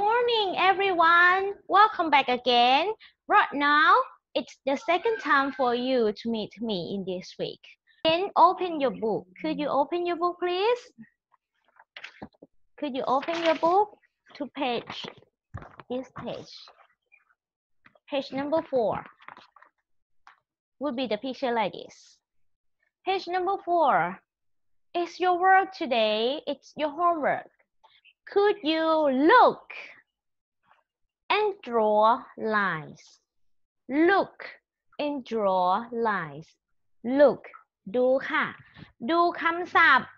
morning, everyone. Welcome back again. Right now, it's the second time for you to meet me in this week. Then open your book. Could you open your book, please? Could you open your book to this page? Page number 4 would be the picture like this. Page number 4 is your work today. It's your homework. Could you look and draw lines? Look and draw lines. Look ดูค่ะ ดูคำศัพท์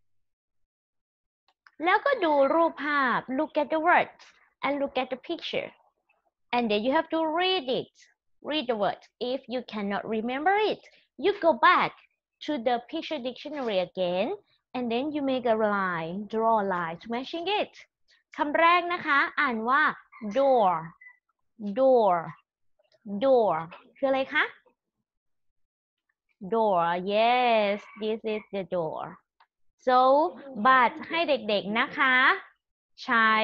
แล้วก็ดูรูปภาพ Look at the words and look at the picture. And then you have to read it. Read the words. If you cannot remember it, you go back to the picture dictionary again. And then you make a line, draw a line to matching it. คำแรกนะคะอ่านว่า door door door คืออะไรคะ door yes this is the door so but ให้เด็กๆนะคะใช้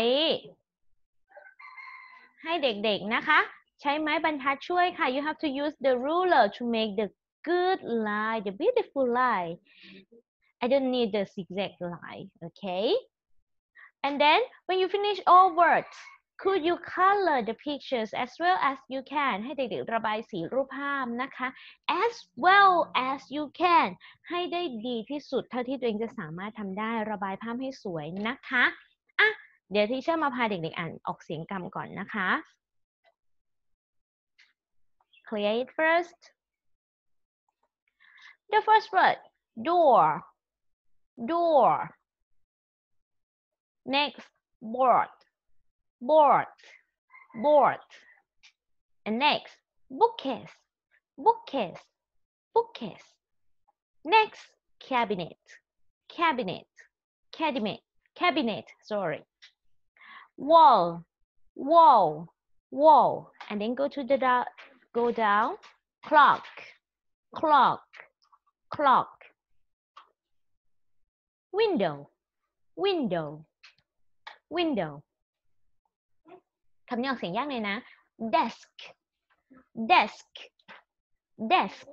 ให้เด็กๆนะคะใช้ไม้บรรทัดช่วยค่ะ you have to use the ruler to make the good line the beautiful line I don't need the zigzag line okay and then when you finish all words could you color the pictures as well as you can ให้เด็กๆระบายสีรูปภาพนะคะ as well as you can ให้ได้ดีที่สุดเท่าที่ตัวเองจะสามารถทำได้ระบายภาพให้สวยนะคะอ่ะเดี๋ยวทีเชอร์มาพาเด็กๆอ่านออกเสียงกรรมก่อนนะคะ clear it first the first word door door next board board board and next bookcase bookcase bookcase next cabinet cabinet cabinet cabinet sorry wall wall wall and then go down clock clock clock window window window คำนี้ออกเสียงยากเลยนะ desk desk desk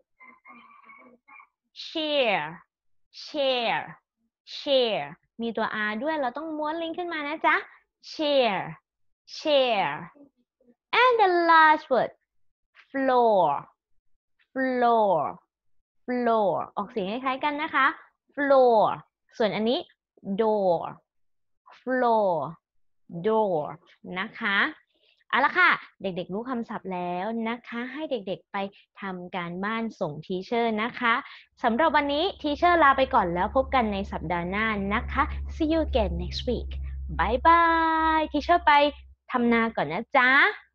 chair chair chair มีตัว R ด้วยเราต้องม้วนลิงก์ขึ้นมานะจ๊ะ chair chair and the last word floor floor floor ออกเสียงคล้ายๆกันนะคะ floor ส่วนอันนี้ door floor door นะคะเอาละค่ะเด็กๆรู้คำศัพท์แล้วนะคะให้เด็กๆไปทำการบ้านส่งทีเชอร์นะคะสำหรับวันนี้ทีเชอร์ลาไปก่อนแล้วพบกันในสัปดาห์หน้านะคะ see you again next week bye bye ทีเชอร์ไปทำนาก่อนนะจ๊ะ